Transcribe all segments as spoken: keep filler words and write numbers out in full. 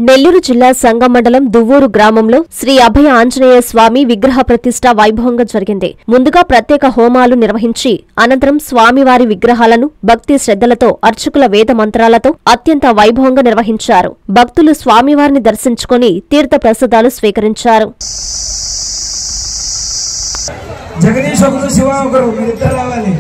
నెల్లూరు జిల్లా సంగం మండలం దువ్వూరు గ్రామంలో శ్రీ అభయ ఆంజనేయ స్వామి విగ్రహ ప్రతిష్ఠ వైభవంగా జరిగింది. ముందుగా ప్రత్యేక హోమాలు నిర్వహించి అనంతరం స్వామివారి విగ్రహాలను భక్తి శ్రద్ధలతో అర్చకుల వేద మంత్రాలతో అత్యంత వైభవంగా నిర్వహించారు. భక్తులు స్వామివారిని దర్శించుకుని తీర్థ ప్రసాదాలు స్వీకరించారు. జగదీష్ ఒకరు శివ ఒకరు మీరిద్దరు రావాలి.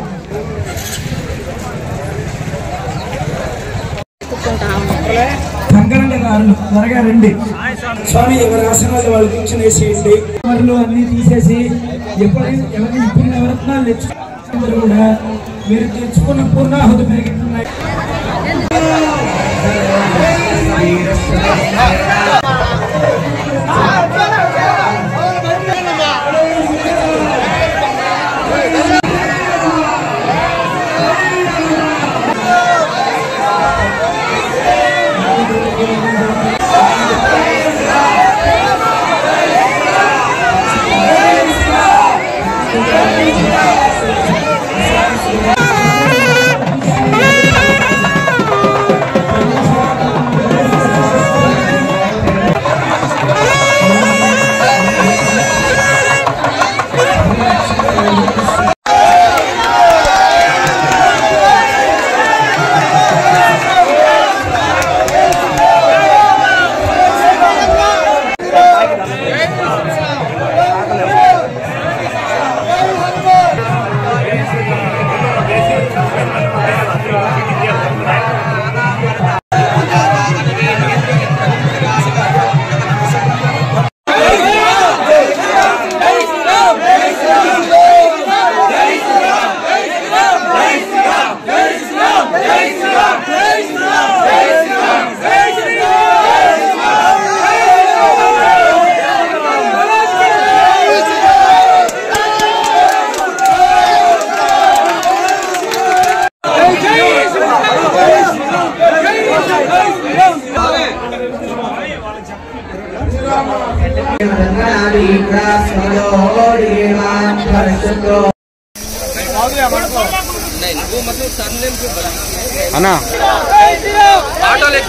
కంకణంగా గారు త్వరగా రండి. స్వామి ఎవరి ఆసనాలు వాళ్ళు కూర్చునేసేయండి. ఎవరు అన్ని తీసేసి ఎప్పుడైనా ఎవరిని ఇప్పుడు నవరత్నాలు తెచ్చుకున్నారు కూడా మీరు తెచ్చుకున్న పూర్ణాహుతి పెరుగుతున్నాయి. అన్నా ఆటో లేక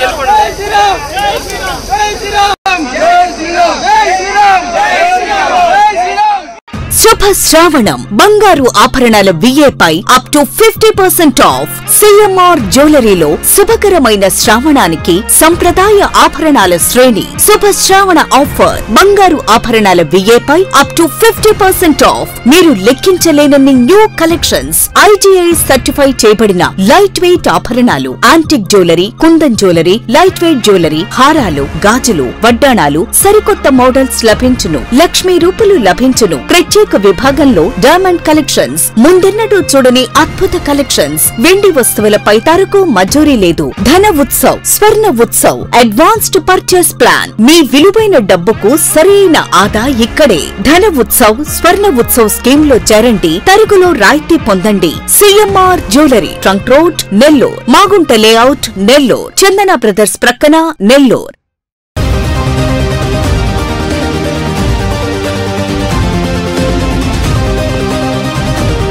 శుభ శ్రావణం బంగారు ఆభరణాల విఏపై up to fifty percent off. CMR జ్యువెలరీలో శుభకరమైన శ్రావణానికి సంప్రదాయ ఆభరణాల శ్రేణి. శుభ శ్రావణ ఆఫర్ బంగారు ఆభరణాల విఏపై up to fifty percent off. మీరు లెక్కించలేనన్ని న్యూ కలెక్షన్స్. ఐటీఐ సర్టిఫై చేయబడిన లైట్ వెయిట్ ఆభరణాలు, antique jewellery, kundan jewellery, light weight jewellery, హారాలు, గాజులు, వడ్డాణాలు, సరికొత్త మోడల్స్ లభించును. లక్ష్మీ రూపులు లభించును. ప్రత్యేక విభాగంలో డైమండ్ కలెక్షన్స్, ముందెన్నడూ చూడని అద్భుత కలెక్షన్స్. వెండి వస్తువులపై తరకు మజూరీ లేదు. Dhana Utsav, Swarna Utsav, advanced purchase plan. మీ విలువైన డబ్బుకు సరైన ఆదా ఇక్కడే. ధన ఉత్సవ్, స్వర్ణ ఉత్సవ్ స్కీమ్ లో చేరండి. తరుగులో రాయితీ పొందండి. CMR jewellery, trunk road, Nellore. Magunta layout, Nellore. Chandana brothers ప్రక్కన, నెల్లూరు.